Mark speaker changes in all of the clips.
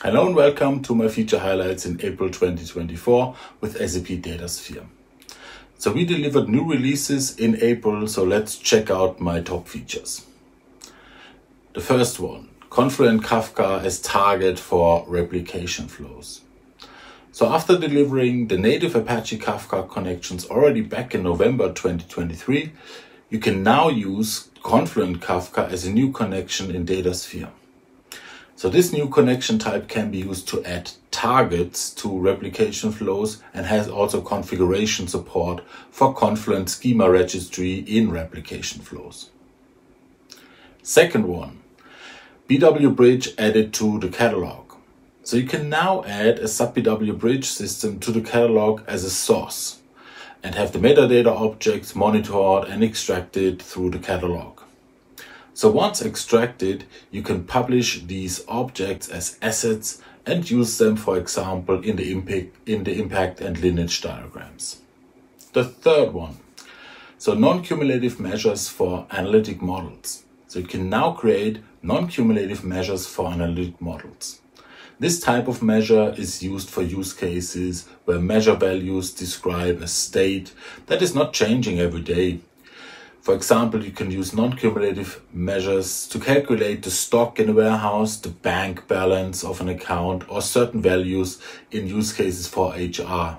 Speaker 1: Hello and welcome to my feature highlights in April 2024 with SAP Datasphere. So we delivered new releases in April, so let's check out my top features. The first one, Confluent Kafka as target for replication flows. So after delivering the native Apache Kafka connections already back in November 2023, you can now use Confluent Kafka as a new connection in Datasphere. So this new connection type can be used to add targets to replication flows and has also configuration support for Confluent schema registry in replication flows. Second one, BW Bridge added to the catalog. So you can now add a SAP BW Bridge system to the catalog as a source and have the metadata objects monitored and extracted through the catalog. So once extracted, you can publish these objects as assets and use them, for example, in the impact and lineage diagrams. The third one, so non-cumulative measures for analytic models. So you can now create non-cumulative measures for analytic models. This type of measure is used for use cases where measure values describe a state that is not changing every day. For example, you can use non-cumulative measures to calculate the stock in a warehouse, the bank balance of an account, or certain values in use cases for HR.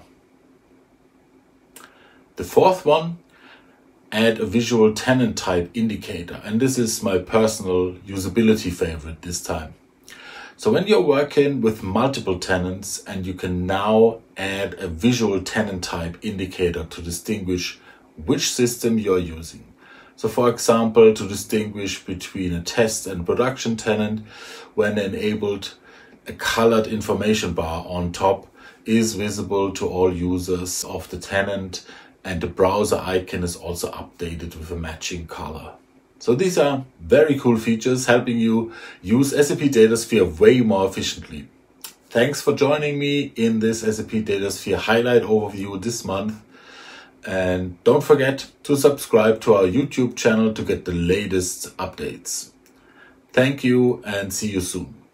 Speaker 1: The fourth one, add a visual tenant type indicator. And this is my personal usability favorite this time. So when you're working with multiple tenants and you can now add a visual tenant type indicator to distinguish which system you're using. So for example, to distinguish between a test and production tenant, when enabled, a colored information bar on top is visible to all users of the tenant, and the browser icon is also updated with a matching color. So these are very cool features helping you use SAP Datasphere way more efficiently. Thanks for joining me in this SAP Datasphere highlight overview this month. And don't forget to subscribe to our YouTube channel to get the latest updates. Thank you and see you soon.